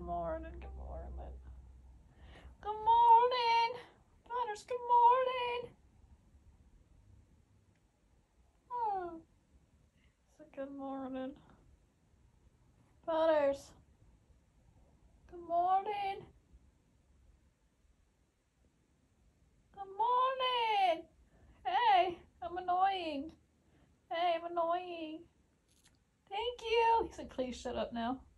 Good morning. Good morning. Good morning. Butters, good morning. Oh, it's a good morning. Butters. Good morning. Good morning. Hey, I'm annoying. Hey, I'm annoying. Thank you. He said, please shut up now.